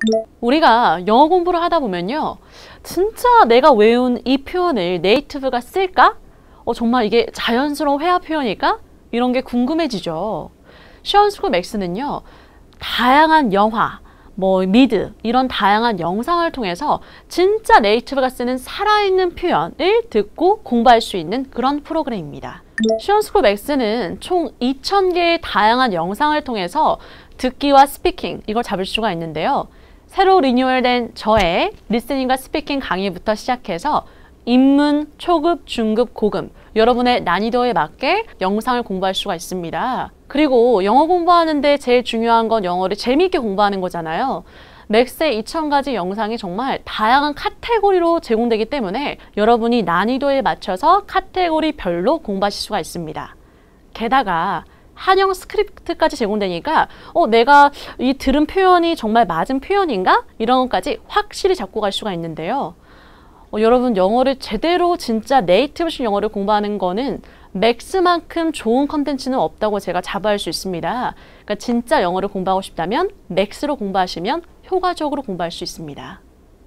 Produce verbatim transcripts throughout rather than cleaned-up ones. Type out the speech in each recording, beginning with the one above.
우리가 영어 공부를 하다 보면요, 진짜 내가 외운 이 표현을 네이티브가 쓸까? 어, 정말 이게 자연스러운 회화 표현일까? 이런 게 궁금해지죠. 시원스쿨 맥스는요, 다양한 영화, 뭐 미드, 이런 다양한 영상을 통해서 진짜 네이티브가 쓰는 살아있는 표현을 듣고 공부할 수 있는 그런 프로그램입니다. 시원스쿨 맥스는 총 이천 개의 다양한 영상을 통해서 듣기와 스피킹, 이걸 잡을 수가 있는데요. 새로 리뉴얼된 저의 리스닝과 스피킹 강의부터 시작해서 입문, 초급, 중급, 고급 여러분의 난이도에 맞게 영상을 공부할 수가 있습니다. 그리고 영어 공부하는데 제일 중요한 건 영어를 재미있게 공부하는 거잖아요. 맥스의 이천 가지 영상이 정말 다양한 카테고리로 제공되기 때문에 여러분이 난이도에 맞춰서 카테고리별로 공부하실 수가 있습니다. 게다가 한영 스크립트까지 제공되니까 어, 내가 이 들은 표현이 정말 맞은 표현인가? 이런 것까지 확실히 잡고 갈 수가 있는데요. 어, 여러분 영어를 제대로 진짜 네이티브식 영어를 공부하는 거는 맥스만큼 좋은 컨텐츠는 없다고 제가 자부할 수 있습니다. 그러니까 진짜 영어를 공부하고 싶다면 맥스로 공부하시면 효과적으로 공부할 수 있습니다.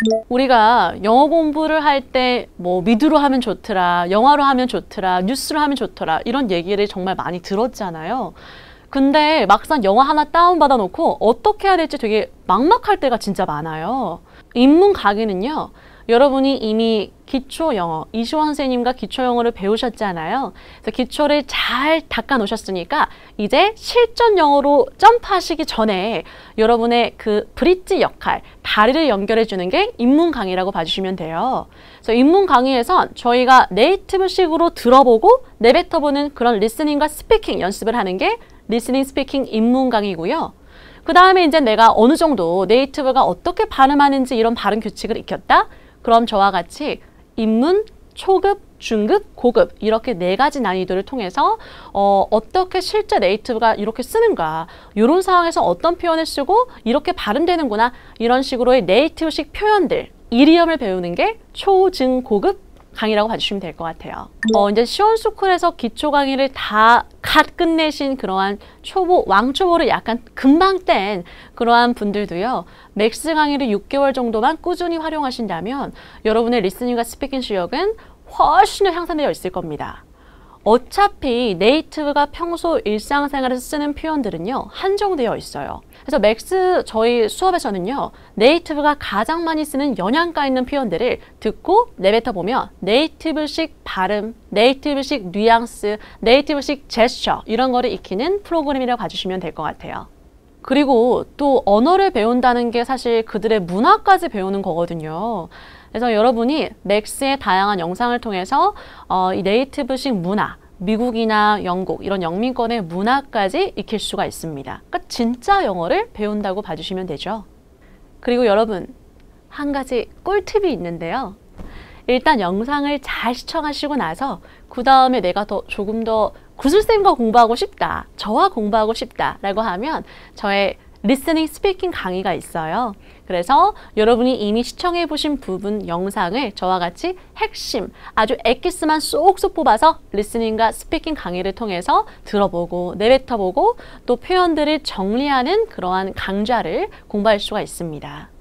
우리가 영어 공부를 할 때 뭐 미드로 하면 좋더라, 영화로 하면 좋더라, 뉴스로 하면 좋더라 이런 얘기를 정말 많이 들었잖아요. 근데 막상 영화 하나 다운받아 놓고 어떻게 해야 될지 되게 막막할 때가 진짜 많아요. 입문 강의는요, 여러분이 이미 기초 영어, 이시원 선생님과 기초 영어를 배우셨잖아요. 그래서 기초를 잘 닦아 놓으셨으니까 이제 실전 영어로 점프하시기 전에 여러분의 그 브릿지 역할, 다리를 연결해 주는 게 입문 강의라고 봐주시면 돼요. 그래서 입문 강의에선 저희가 네이티브식으로 들어보고 내뱉어보는 그런 리스닝과 스피킹 연습을 하는 게 리스닝 스피킹 입문 강의고요. 그 다음에 이제 내가 어느 정도 네이티브가 어떻게 발음하는지 이런 발음 규칙을 익혔다? 그럼 저와 같이 입문, 초급, 중급, 고급 이렇게 네 가지 난이도를 통해서 어, 어떻게 실제 네이티브가 이렇게 쓰는가, 이런 상황에서 어떤 표현을 쓰고 이렇게 발음되는구나, 이런 식으로의 네이티브식 표현들, 이디엄을 배우는 게 초, 중, 고급 강의라고 봐주시면 될 것 같아요. 어, 이제 시원스쿨에서 기초 강의를 다 갓 끝내신 그러한 초보, 왕초보를 약간 금방 뗀 그러한 분들도요, 맥스 강의를 육 개월 정도만 꾸준히 활용하신다면 여러분의 리스닝과 스피킹 실력은 훨씬 더 향상되어 있을 겁니다. 어차피 네이티브가 평소 일상생활에서 쓰는 표현들은요, 한정되어 있어요. 그래서 맥스 저희 수업에서는요, 네이티브가 가장 많이 쓰는 영양가 있는 표현들을 듣고 내뱉어 보면 네이티브식 발음, 네이티브식 뉘앙스, 네이티브식 제스처 이런 거를 익히는 프로그램이라고 봐주시면 될 것 같아요. 그리고 또 언어를 배운다는 게 사실 그들의 문화까지 배우는 거거든요. 그래서 여러분이 맥스의 다양한 영상을 통해서 어, 이 네이티브식 문화, 미국이나 영국 이런 영민권의 문화까지 익힐 수가 있습니다. 그러니까 진짜 영어를 배운다고 봐주시면 되죠. 그리고 여러분, 한 가지 꿀팁이 있는데요. 일단 영상을 잘 시청하시고 나서 그 다음에 내가 더 조금 더 구슬쌤과 공부하고 싶다, 저와 공부하고 싶다 라고 하면 저의 리스닝 스피킹 강의가 있어요. 그래서 여러분이 이미 시청해 보신 부분 영상을 저와 같이 핵심, 아주 엑기스만 쏙쏙 뽑아서 리스닝과 스피킹 강의를 통해서 들어보고 내뱉어보고 또 표현들을 정리하는 그러한 강좌를 공부할 수가 있습니다.